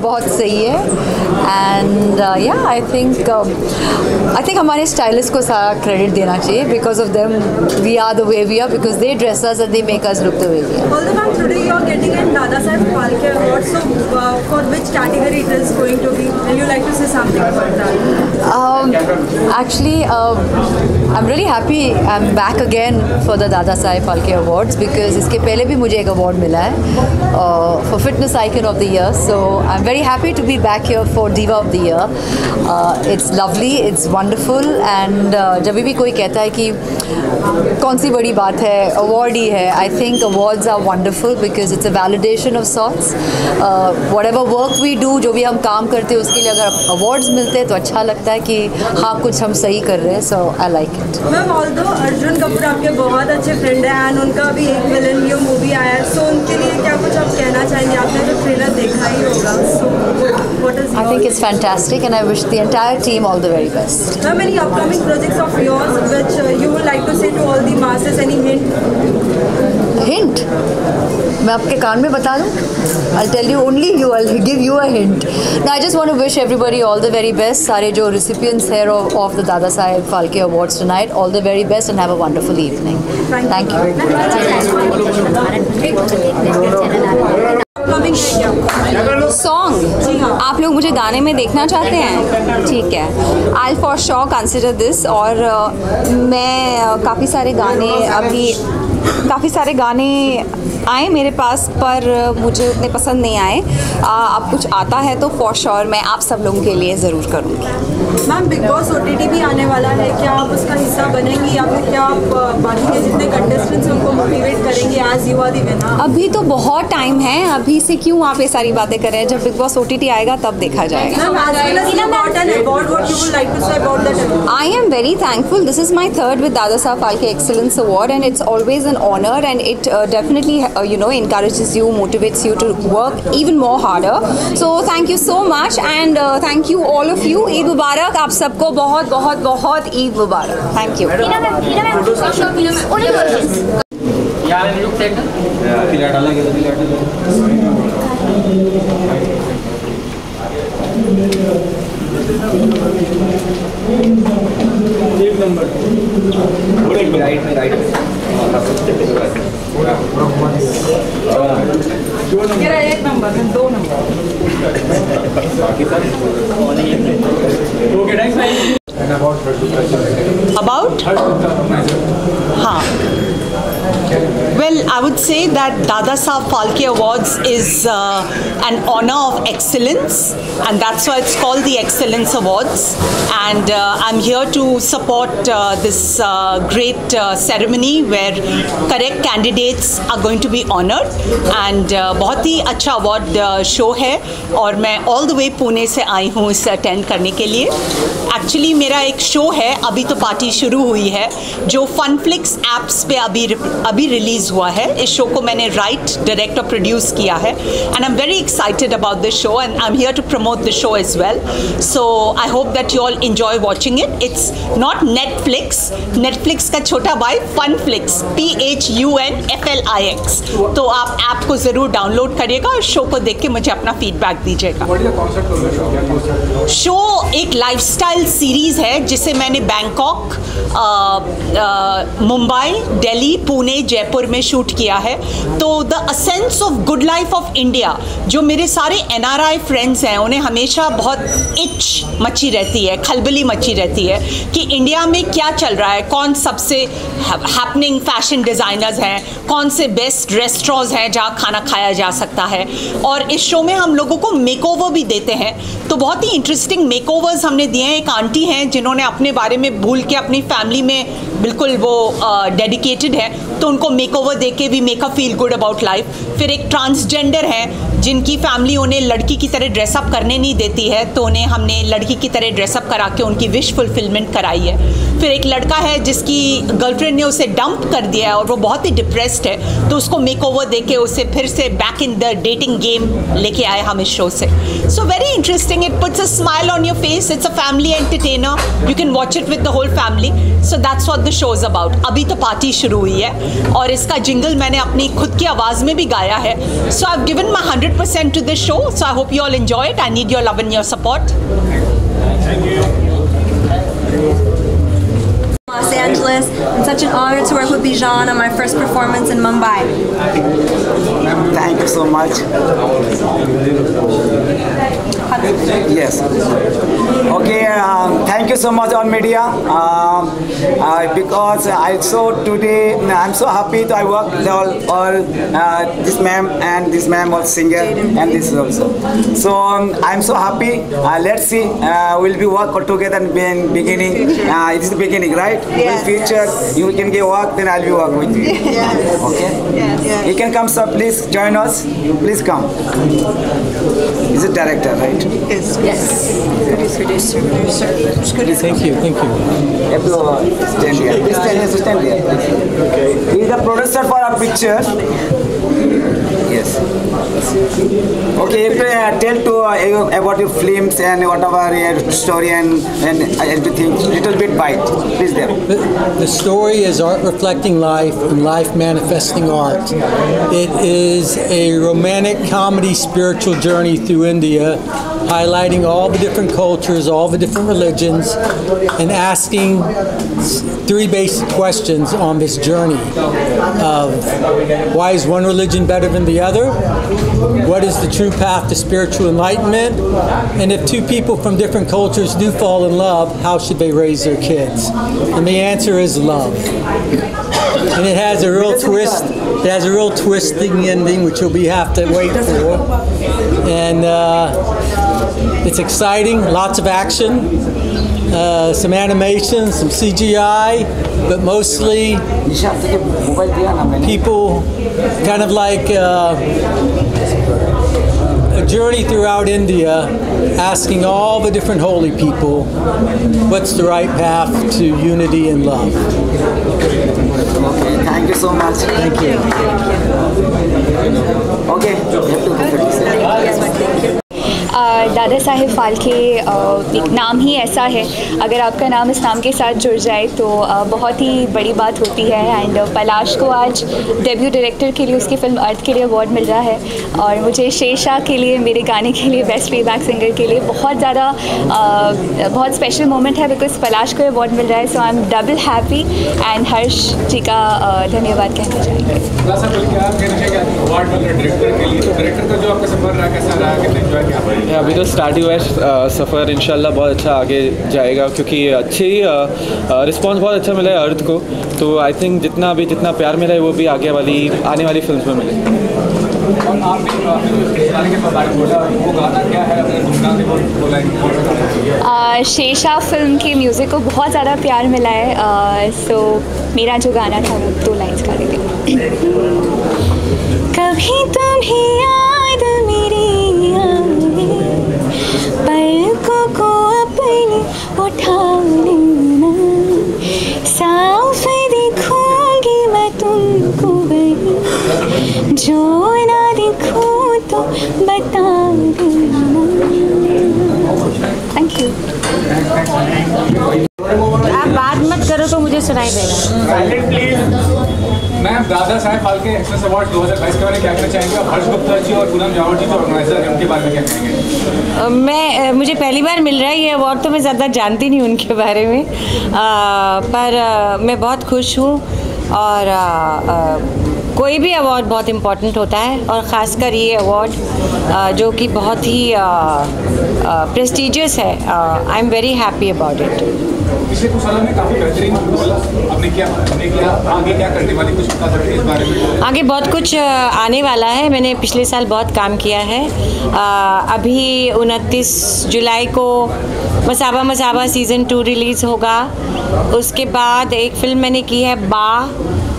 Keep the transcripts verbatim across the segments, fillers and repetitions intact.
बहुत सही है and yeah I think I think हमारे स्टाइलिस्ट को सारा क्रेडिट देना चाहिए because of them we are the way we are because they dress us and they make us look the way we are. Although ma'am, today you are getting an Dada Saheb Phalke Award, so uh, for which category it is going to be? Will you like to say something about that? Um, actually, uh, I'm really happy I'm back again for the Dada Saheb Phalke Awards because इसके पहले भी मुझे एक award मिला है uh, for Fitness Icon of the Year. So I'm very happy to be back here for Diva of the Year. Uh, it's lovely, it's wonderful, and uh, जब भी कोई कहता है कि कौन सी बड़ी बात है, award ही है. I think awards are wonderful because it's a validation of sorts. Uh, whatever work we do, जो भी हम काम करते हैं उसके लिए अगर awards मिलते हैं तो अच्छा लगता है कि हाँ कुछ हम सही कर रहे हैं. So I like it. Ma'am, although Arjun Kapoor आपके बहुत अच्छे फ्रेंड हैं एंड उनका भी एक विलन न्यू मूवी आया है, सो उनके लिए क्या कुछ आप कहना चाहेंगे? आपने तो ट्रेलर देखा ही होगा. So what is I think it's fantastic and I wish the entire team all the very best. Ma'am, any upcoming projects of yours which uh, you would like to say to all the masses? Any hint? Hint? मैं आपके कान में बता दूँ? I'll tell you only you. I'll give you a hint. No, I just want to wish everybody all the very best. सारे जो recipients here of, of the Dada Saheb Phalke Awards tonight, all the very best and have a wonderful evening. Thank, Thank you. Song आप लोग मुझे गाने में देखना चाहते हैं? ठीक है, I for sure consider this. और uh, मैं uh, काफ़ी सारे गाने अभी काफ़ी सारे गाने आए मेरे पास पर मुझे उतने पसंद नहीं आए. अब कुछ आता है तो फॉर श्योर मैं आप सब लोगों के लिए ज़रूर करूँगी. मैम, बिग बॉस ओटीटी भी आने वाला है, क्या आप उसका हिस्सा बनेंगी या फिर क्या आप बाकी के जितने कंटेस्टेंट्स उनको मोटिवेट करेंगे as you are the winner? अभी तो बहुत टाइम है, अभी से क्यों आप ये सारी बातें कर रहे हैं? जब बिग बॉस ओटीटी आएगा तब देखा जाएगा. I am very thankful. This is my third with Dada Saheb Phalke excellence award and it's always an honour and it definitely you know encourages you, motivates you to work even more harder. So thank you so much and uh, thank you all of you. Eid Mubarak. आप सबको बहुत बहुत बहुत ईद मुबारक. Thank you. एक नंबर दो नंबर About? हाँ. Well, I would say that Dada Saheb Phalke Awards is uh, an honor of excellence, and that's why it's called the Excellence Awards. And uh, I'm here to support uh, this uh, great uh, ceremony where correct candidates are going to be honored. And uh, बहुत ही अच्छा award uh, show है और मैं all the way Pune से आई हूँ इसे attend करने के लिए. Actually मेरा एक show है, अभी तो पार्टी शुरू हुई है, जो Funflix apps पे अभी अभी रिलीज़ हुआ है. इस शो को मैंने राइट डायरेक्ट और प्रोड्यूस किया है and I am very excited about this show and I am here to promote this show as well. So I hope that you all enjoy watching it. It's not Netflix. Netflix का छोटा भाई Phunflix, P H U N F L I X. तो आप app को ज़रूर download करिएगा और show को देख के मुझे अपना फीडबैक दीजिएगा. शो एक लाइफस्टाइल सीरीज़ है जिसे मैंने बैंकॉक, मुंबई, दिल्ली, पुणे, जयपुर में शूट किया है. तो the essence of good life of India, जो मेरे सारे एन आर आई फ्रेंड्स हैं उन्हें हमेशा बहुत इच मची रहती है, खलबली मची रहती है कि इंडिया में क्या चल रहा है, कौन सबसे हैपनिंग फैशन डिज़ाइनर्स हैं, कौन से बेस्ट रेस्टोरेंट्स हैं जहाँ खाना खाया जा सकता है. और इस शो में हम लोगों को मेकओवर भी देते हैं. तो बहुत ही इंटरेस्टिंग मेकओवर्स हमने दिए हैं. एक आंटी हैं जिन्होंने अपने बारे में भूल के अपनी फैमिली में बिल्कुल वो डेडिकेटेड uh, है, तो उनको मेकओवर दे के भी make a feel good about life. फिर एक ट्रांसजेंडर है जिनकी फैमिली उन्हें लड़की की तरह ड्रेसअप करने नहीं देती है, तो उन्हें हमने लड़की की तरह ड्रेसअप करा के उनकी विश फुलफिलमेंट कराई है. फिर एक लड़का है जिसकी गर्लफ्रेंड ने उसे डंप कर दिया है और वो बहुत ही डिप्रेस्ड है, तो उसको मेक ओवर दे के उसे फिर से back in the dating game लेके आए हम इस शो से. So very interesting, it puts a smile on your face. It's a family entertainer, you can watch it with the whole family. So that's what the show is about. अभी तो party शुरू हुई है और इसका जिंगल मैंने अपनी खुद की आवाज़ में भी गाया है. So I have given my hundred percent to this show. So I hope you all enjoy it. I need your love and your support. Los Angeles. It's such an honor to work with Bijan on my first performance in Mumbai. Thank you so much. Yes. Okay. Um, thank you so much on media. Um, uh, because I saw today, I'm so happy to I work with all, all uh, this ma'am and this ma'am was singer and this also. So um, I'm so happy. Uh, let's see. Uh, we'll be work together in beginning. Uh, it is the beginning, right? Yes. In future, you can get work, then I'll be work with you. Yes. Okay. Yes. Yes. You can come, sir. Please join us. Please come. He's a director, right? Yes. Yes. Producer. Producer. Producer. Thank you, thank you. You have to uh, stand here. Please stand here. Stand here. Okay. He is the producer for our picture. Yes. Okay. You can uh, tell to uh, about your films and whatever your story and and everything. Little bit bite. Please there. The, the story is art reflecting life and life manifesting art. It is a romantic comedy spiritual journey through India, highlighting all the different cultures, all the different religions, and asking three basic questions on this journey of why is one religion better than the other? What is the true path to spiritual enlightenment? And if two people from different cultures do fall in love, how should they raise their kids? And the answer is love. And it has a real twist. It has a real twisting ending, which you'll be have to wait for. And uh, it's exciting. Lots of action, uh, some animation, some C G I, but mostly people kind of like uh, a journey throughout India, asking all the different holy people, what's the right path to unity and love? Okay. Thank you so much. Thank you. Okay. Dada Saheb Phalke एक नाम ही ऐसा है, अगर आपका नाम इस नाम के साथ जुड़ जाए तो बहुत ही बड़ी बात होती है. एंड पलाश को आज डेब्यू डायरेक्टर के लिए उसकी फिल्म अर्थ के लिए अवार्ड मिल रहा है और मुझे शेषा के लिए, मेरे गाने के लिए, बेस्ट प्लेबैक सिंगर के लिए बहुत ज़्यादा बहुत स्पेशल मोमेंट है बिकॉज पलाश को अवार्ड मिल रहा है. So I am double happy and Harsh ji का धन्यवाद कहना चाहेंगे. अभी तो स्टार्ट हुआ है सफ़र, इंशाल्लाह बहुत अच्छा आगे जाएगा क्योंकि अच्छी रिस्पांस बहुत अच्छा मिला है अर्थ को. तो आई थिंक जितना अभी जितना प्यार मिला है वो भी आगे वाली आने वाली फिल्म में मिले. शेषा फिल्म के म्यूज़िक को बहुत ज़्यादा प्यार मिला है. सो मेरा जो गाना था वो दो लाइन्स गा देते. कभी तुम्हें याद मेरी पलकों को अपनी उठा लेना, साफ देखूंगी मैं तुमको वही, जो ना देखूं तो बता देना. Thank you. आप बात मत करो तो मुझे सुनाई देगा. Ma'am, Dada Saheb Phalke access award दो हज़ार बाईस के बारे में क्या कहना चाहेंगे? और हर्ष गुप्ता जी और पूनम जावड़ जी जो ऑर्गेनाइजर हैं उनके बारे में क्या कहेंगे? मैं मुझे पहली बार मिल रहा है ये अवार्ड, तो मैं ज़्यादा जानती नहीं उनके बारे में, आ, पर आ, मैं बहुत खुश हूँ. और आ, आ, कोई भी अवार्ड बहुत इम्पॉर्टेंट होता है और ख़ासकर ये अवार्ड जो कि बहुत ही प्रेस्टिजियस है. I am very happy about it. पिछले कुछ सालों में काफ़ी बेहतरीन आपने क्या आपने किया, आगे क्या करने वाली कुछ बता सकते हैं इस बारे में? आगे बहुत कुछ आने वाला है. मैंने पिछले साल बहुत काम किया है. आ, अभी उनतीस जुलाई को Masaba Masaba season two release होगा. उसके बाद एक फ़िल्म मैंने की है बा,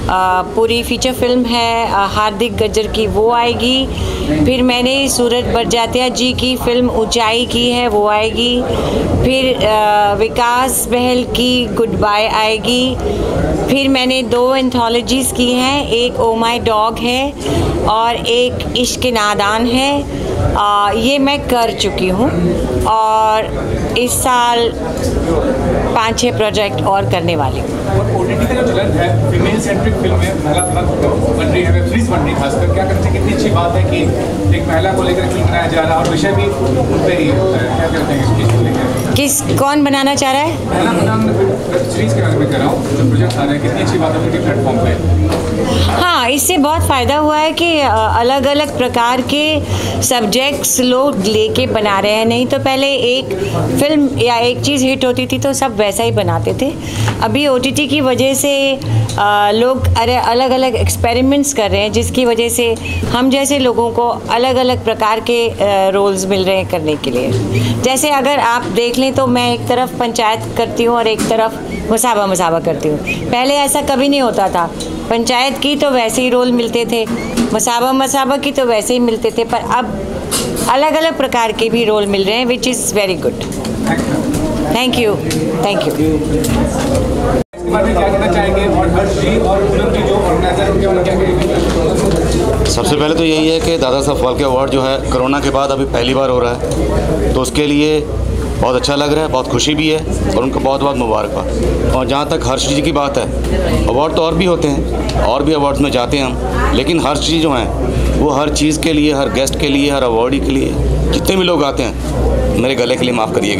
पूरी फीचर फिल्म है हार्दिक गज्जर की, वो आएगी। फिर मैंने सूरज बड़जात्या जी की फिल्म ऊंचाई की है, वो आएगी। फिर विकास बहल की गुड बाय आएगी। फिर मैंने दो एंथोलॉजीज़ की हैं, एक ओ माई डॉग है और एक इश्क नादान है। आ, ये मैं कर चुकी हूँ और इस साल पाँच छः प्रोजेक्ट और करने वाली हूँ। और ओटीटी का जो चलन है फीमेल सेंट्रिक फिल्म में महिला बन रही है, वेब सीरीज बन रही है, खासकर क्या करते हैं, कितनी अच्छी बात है कि एक महिला को लेकर फिल्म बनाया जा रहा है और विषय भी उन पे ही होता है। क्या करते हैं इस चीज़ को लेकर? किस कौन बनाना चाह रहा है? महिला बनाम वेब सीरीज के बारे में कर रहा हूँ, जो प्रोजेक्ट आ रहे हैं, कितनी अच्छी बात है प्लेटफॉर्म पे। हाँ, इससे बहुत फ़ायदा हुआ है कि अलग अलग प्रकार के सब्जेक्ट्स लोग लेके बना रहे हैं। नहीं तो पहले एक फिल्म या एक चीज़ हिट होती थी तो सब वैसा ही बनाते थे। अभी ओटीटी की वजह से आ, लोग अरे अलग अलग एक्सपेरिमेंट्स कर रहे हैं, जिसकी वजह से हम जैसे लोगों को अलग अलग प्रकार के रोल्स मिल रहे हैं करने के लिए। जैसे अगर आप देख लें तो मैं एक तरफ पंचायत करती हूँ और एक तरफ मुसाबा मुसाबा करती हूँ। पहले ऐसा कभी नहीं होता था। पंचायत की तो वैसे ही रोल मिलते थे, मुसाबा मुसाबा की तो वैसे ही मिलते थे, पर अब अलग अलग प्रकार के भी रोल मिल रहे हैं, which is very good. Thank you thank you. क्या कहना चाहेंगे और हर्ष जी और फिल्म की जो ऑर्गेनाइजर उनके बारे में क्या कहेंगे? सबसे पहले तो यही है कि दादा साहब फाल्के अवार्ड जो है कोरोना के बाद अभी पहली बार हो रहा है, तो उसके लिए बहुत अच्छा लग रहा है, बहुत खुशी भी है और उनको बहुत बहुत मुबारकबाद। और जहाँ तक हर्ष जी की बात है, अवार्ड तो और भी होते हैं, और भी अवार्ड्स में जाते हैं हम, लेकिन हर्ष जी जो हैं वो हर चीज़ के लिए, हर गेस्ट के लिए, हर अवार्डी के लिए, जितने भी लोग आते हैं, मेरे गले के लिए माफ़ करिएगा।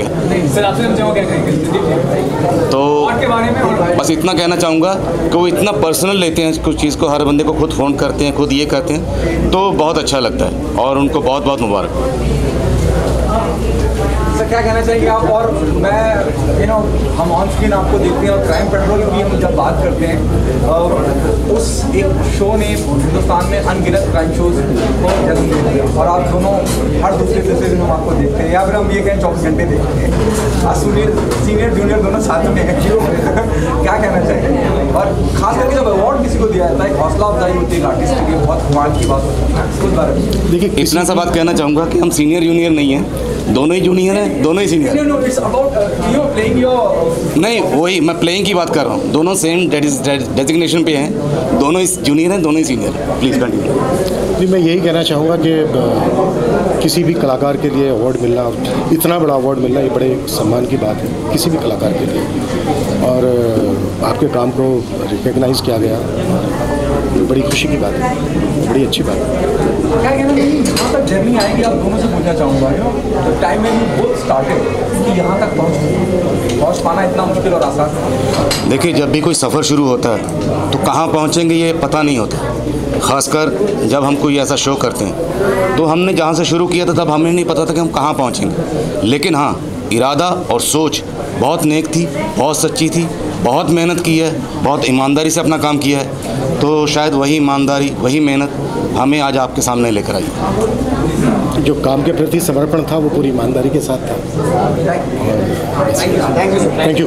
तो बस इतना कहना चाहूँगा कि वो इतना पर्सनल लेते हैं कुछ चीज़ को, हर बंदे को खुद फ़ोन करते हैं, खुद ये करते हैं, तो बहुत अच्छा लगता है और उनको बहुत बहुत मुबारक। सर क्या कहना चाहेंगे आप? और मैं यू नो हम ऑन स्क्रीन आपको देखते हैं और क्राइम पेट्रोल की हम जब बात करते हैं और उस एक शो ने हिंदुस्तान में अनगिनत क्राइम शोज को जन्म दिया और आप दोनों हर दूसरे तीसरे दिन हम आपको देखते हैं, या फिर हम ये कहें चौबीस घंटे देखते हैं। आज सीनियर सीनियर जूनियर दोनों साथ में हैं। क्या कहना चाहेंगे? और खास करके जब अवार्ड किसी को दिया जाता है, एक हौसला अफजाई होती है आर्टिस्ट के लिए, बहुत कमाल की बात होती है। उस बारे में देखिए, इतना सा बात कहना चाहूँगा कि हम सीनियर जूनियर नहीं हैं, दोनों ही जूनियर हैं, दोनों ही सीनियर। नहीं, वही मैं प्लेइंग की बात कर रहा हूँ, दोनों सेम डेजिग्नेशन पे हैं, दोनों ही जूनियर हैं, दोनों ही सीनियर। Please continue. जी, मैं यही कहना चाहूँगा कि किसी भी कलाकार के लिए अवार्ड मिलना, इतना बड़ा अवार्ड मिलना, ये बड़े सम्मान की बात है किसी भी कलाकार के लिए, और आपके काम को रिकग्नाइज़ किया गया, बड़ी खुशी की बात है, बड़ी अच्छी बात है। क्या कहना चाहिए, यहाँ तक जर्नी आएगी, आप दोनों से पूछना चाहूँगा, यू नो टाइम में भी बहुत स्टार्टेड कि यहाँ तक पहुँच पहुँच पाना इतना मुश्किल और आसान? देखिए, जब भी कोई सफ़र शुरू होता है तो कहाँ पहुँचेंगे ये पता नहीं होता, ख़ासकर जब हम कोई ऐसा शो करते हैं। तो हमने जहाँ से शुरू किया था तब हमें नहीं पता था कि हम कहाँ पहुँचेंगे, लेकिन हाँ, इरादा और सोच बहुत नेक थी, बहुत सच्ची थी, बहुत मेहनत की है, बहुत ईमानदारी से अपना काम किया है, तो शायद वही ईमानदारी, वही मेहनत हमें आज आपके सामने लेकर आई। जो काम के प्रति समर्पण था वो पूरी ईमानदारी के साथ था। थैंक यू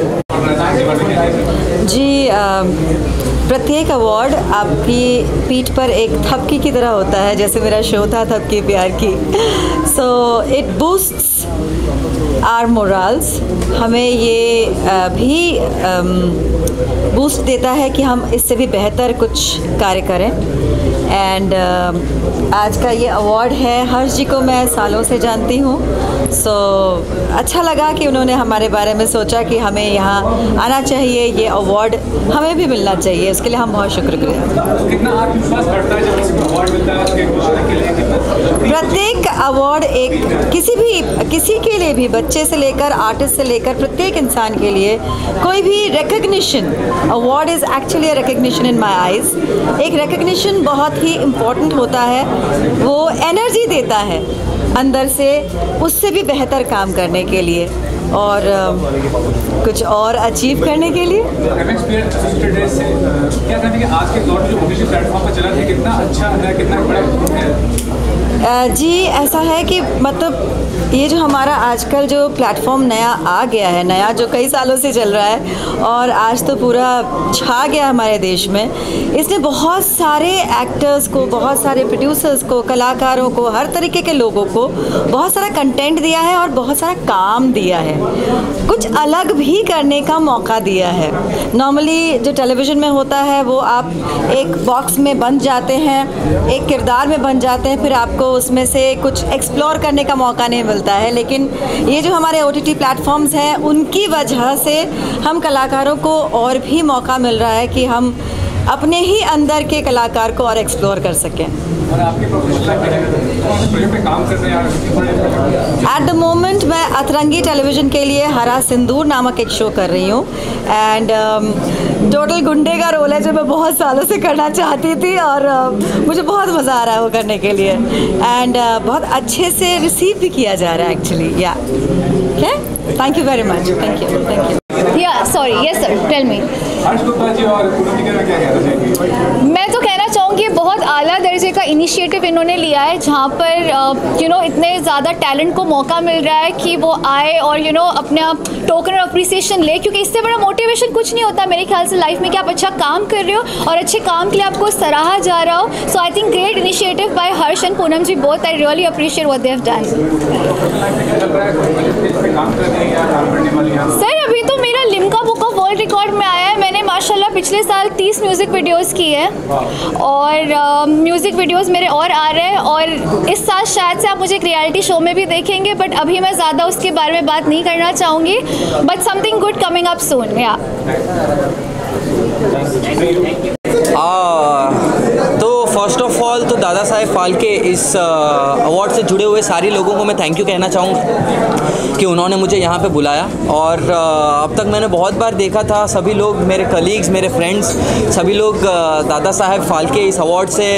जी। प्रत्येक अवार्ड आपकी पीठ पर एक थपकी की तरह होता है, जैसे मेरा शो था थपकी प्यार की। So it boosts our morals, हमें ये भी बूस्ट देता है कि हम इससे भी बेहतर कुछ कार्य करें। एंड uh, आज का ये अवार्ड है, हर्ष जी को मैं सालों से जानती हूँ, सो so, अच्छा लगा कि उन्होंने हमारे बारे में सोचा कि हमें यहाँ आना चाहिए, ये अवार्ड हमें भी मिलना चाहिए, उसके लिए हम बहुत शुक्रगुजार। कितना आत्मविश्वास बढ़ता है जब किसी को अवार्ड मिलता है उसके घोषणा के लिए? प्रत्येक अवार्ड एक किसी भी किसी के लिए भी, बच्चे से लेकर आर्टिस्ट से लेकर प्रत्येक इंसान के लिए कोई भी recognition, award is actually a recognition in my eyes. एक रिकग्निशन बहुत ही इम्पोर्टेंट होता है, वो एनर्जी देता है अंदर से उससे भी बेहतर काम करने के लिए। और uh, कुछ और अचीव करने के लिए। क्या कहते हैं कि आज के दौर में जो ओटीटी प्लेटफॉर्म पर चला है कितना अच्छा है, कितना बड़ा है? जी ऐसा है कि मतलब ये जो हमारा आजकल जो प्लेटफॉर्म नया आ गया है, नया जो कई सालों से चल रहा है और आज तो पूरा छा गया हमारे देश में, इसने बहुत सारे एक्टर्स को, बहुत सारे प्रोड्यूसर्स को, कलाकारों को, हर तरीके के लोगों को बहुत सारा कंटेंट दिया है और बहुत सारा काम दिया है, कुछ अलग भी करने का मौका दिया है। नॉर्मली जो टेलीविज़न में होता है वो आप एक बॉक्स में बंद जाते हैं, एक किरदार में बन जाते हैं, फिर आपको उसमें से कुछ एक्सप्लोर करने का मौका नहीं मिलता है। लेकिन ये जो हमारे ओ टी टी प्लेटफॉर्म्स हैं उनकी वजह से हम कलाकारों को और भी मौका मिल रहा है कि हम अपने ही अंदर के कलाकार को और एक्सप्लोर कर सकें। और आपके प्रोजेक्ट पे काम कर रहे हैं? एट द मोमेंट मैं अतरंगी टेलीविज़न के लिए हरा सिंदूर नामक एक शो कर रही हूँ एंड टोटल गुंडे का रोल है जो मैं बहुत सालों से करना चाहती थी और uh, मुझे बहुत मज़ा आ रहा है वो करने के लिए एंड uh, बहुत अच्छे से रिसीव भी किया जा रहा है actually. Yeah okay, thank you very much. Thank you thank you yeah sorry yes sir tell me. मैं तो कहना चाहूँगी बहुत आला दर्जे का इनिशिएटिव इन्होंने लिया है जहाँ पर यू नो इतने ज़्यादा टैलेंट को मौका मिल रहा है कि वो आए और यू नो अपना टोकन और अप्रिसिएशन ले, क्योंकि इससे बड़ा मोटिवेशन कुछ नहीं होता मेरे ख्याल से लाइफ में कि आप अच्छा काम कर रहे हो और अच्छे काम के लिए आपको सराहा जा रहा हो। So I think great initiative by Harsh and Poonam ji both. I really appreciate what they have done. Sir अभी तो मेरा Limca book of world record में आया है। मैंने माशाल्लाह पिछले साल तीस म्यूज़िक वीडियोस की है और म्यूज़िक uh, वीडियोस मेरे और आ रहे हैं और इस साल शायद से आप मुझे एक रियलिटी शो में भी देखेंगे, बट अभी मैं ज़्यादा उसके बारे में बात नहीं करना चाहूँगी। But something good coming up soon. या तो फर्स्ट ऑफ ऑल तो दादा साहेब फाल्के इस अवार्ड से जुड़े हुए सारे लोगों को मैं थैंक यू कहना चाहूँगा कि उन्होंने मुझे यहाँ पे बुलाया। और अब तक मैंने बहुत बार देखा था सभी लोग, मेरे कलीग्स, मेरे फ्रेंड्स, सभी लोग दादा साहेब फाल्के इस अवार्ड से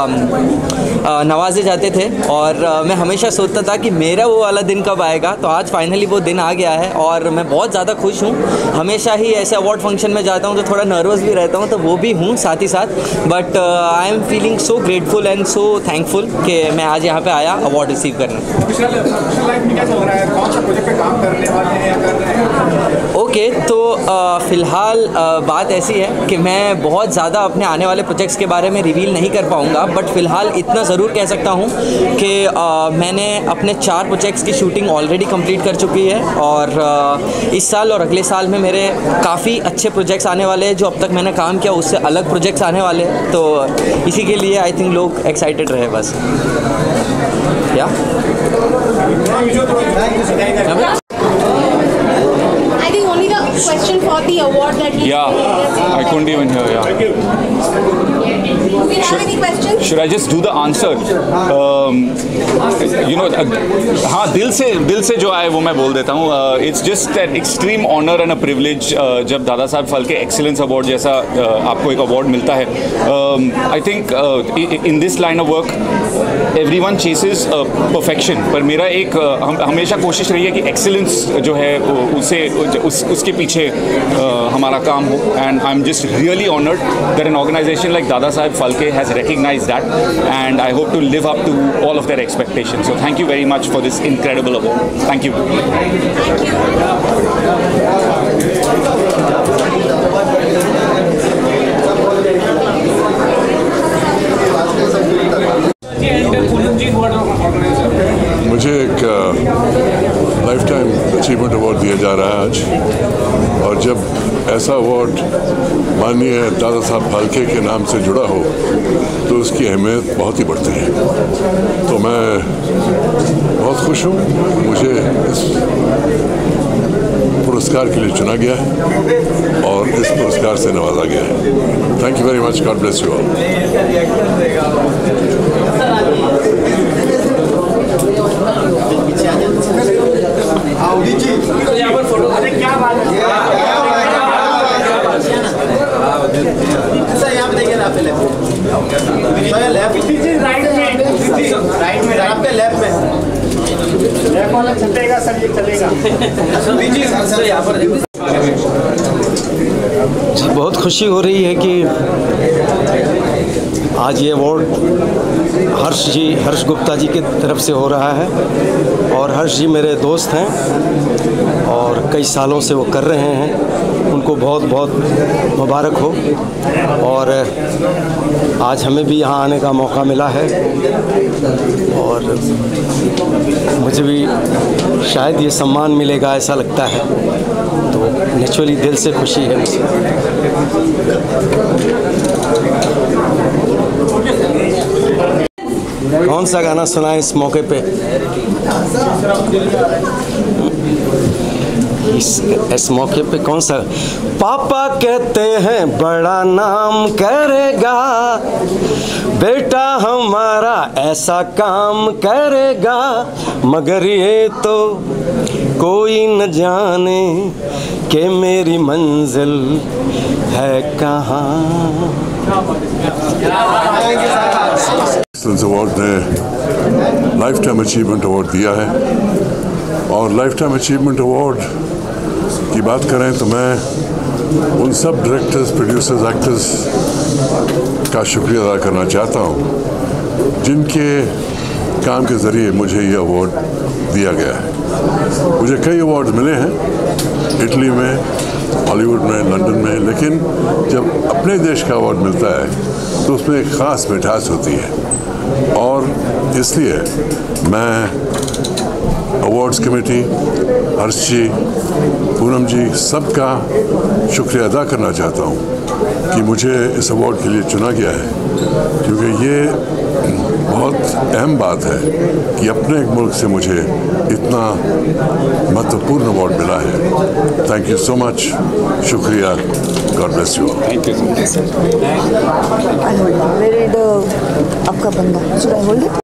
नवाजे जाते थे और मैं हमेशा सोचता था कि मेरा वो वाला दिन कब आएगा। तो आज फाइनली वो दिन आ गया है और मैं बहुत ज़्यादा खुश हूँ। हमेशा ही ऐसे अवार्ड फंक्शन में जाता हूँ तो थोड़ा नर्वस भी रहता हूँ, तो वो भी हूँ साथ ही साथ, but I am feeling so grateful and so thankful कि मैं आज यहाँ पे आया अवार्ड रिसीव करने। ओके okay, तो फ़िलहाल बात ऐसी है कि मैं बहुत ज़्यादा अपने आने वाले प्रोजेक्ट्स के बारे में रिवील नहीं कर पाऊँगा, बट फ़िलहाल इतना ज़रूर कह सकता हूँ कि मैंने अपने चार प्रोजेक्ट्स की शूटिंग ऑलरेडी कंप्लीट कर चुकी है और आ, इस साल और अगले साल में मेरे काफ़ी अच्छे प्रोजेक्ट्स आने वाले हैं। जो अब तक मैंने काम किया उससे अलग प्रोजेक्ट्स आने वाले हैं, तो इसी के लिए आई थिंक लोग एक्साइटेड रहे बस। या I think only the question for the award that he Yeah, I couldn't even hear. Yeah. Do we have any questions? Should I just do the answer? Um, you know, हाँ दिल से दिल से जो आए वो मैं बोल देता हूँ. It's just an extreme honor and a privilege जब दादा साहब फाल्के एक्सीलेंस अवार्ड जैसा आपको एक अवार्ड मिलता है. I think in this line of work everyone chases perfection, पर मेरा एक हमेशा कोशिश रही है कि एक्सीलेंस जो है उसे उस उसके पीछे हमारा काम हो. And I'm just really honored that an organization like Dada Saheb Phalke has recognized that, and I hope to live up to all of their expectations. So thank you very much for this incredible award. Thank you. Thank मुझे एक life time achievement award दिया जा रहा है आज, और जब ऐसा अवार्ड माननीय दादा साहब फाल्के के नाम से जुड़ा हो तो उसकी अहमियत बहुत ही बढ़ती है. तो मैं बहुत खुश हूँ मुझे इस पुरस्कार के लिए चुना गया है और इस पुरस्कार से नवाजा गया है. Thank you very much. God bless you all. क्या बात है यहाँ पे देखिए ना, आपके लेफ्ट राइट में राइट में आपके लेफ्ट में बहुत खुशी हो रही है कि आज ये अवार्ड हर्ष जी हर्ष गुप्ता जी की तरफ से हो रहा है और हर्ष जी मेरे दोस्त हैं और कई सालों से वो कर रहे हैं। उनको बहुत बहुत मुबारक हो और आज हमें भी यहाँ आने का मौका मिला है और मुझे भी शायद ये सम्मान मिलेगा ऐसा लगता है, तो नेचुरली दिल से खुशी है मुझे। कौन सा गाना सुनाए इस मौके पे? इस इस मौके पे कौन सा? पापा कहते हैं बड़ा नाम करेगा, बेटा हमारा ऐसा काम करेगा, मगर ये तो कोई न जाने कि मेरी मंजिल है कहाँ। अवार्ड ने लाइफ टाइम अचीवमेंट अवार्ड दिया है और लाइफ टाइम अचीवमेंट अवार्ड की बात करें तो मैं उन सब डायरेक्टर्स, प्रोड्यूसर्स, एक्टर्स का शुक्रिया अदा करना चाहता हूँ जिनके काम के ज़रिए मुझे ये अवार्ड दिया गया है। मुझे कई अवार्ड मिले हैं इटली में, हॉलीवुड में, लंदन में, लेकिन जब अपने देश का अवार्ड मिलता है तो उसमें एक ख़ास मिठास होती है और इसलिए मैं अवार्ड्स कमेटी, हर्ष जी, पूनम जी, सबका शुक्रिया अदा करना चाहता हूँ कि मुझे इस अवार्ड के लिए चुना गया है, क्योंकि ये बहुत अहम बात है कि अपने एक मुल्क से मुझे इतना महत्वपूर्ण अवार्ड मिला है। थैंक यू सो मच, शुक्रिया, God bless you. Thank you. आपका बंदा, should I hold it?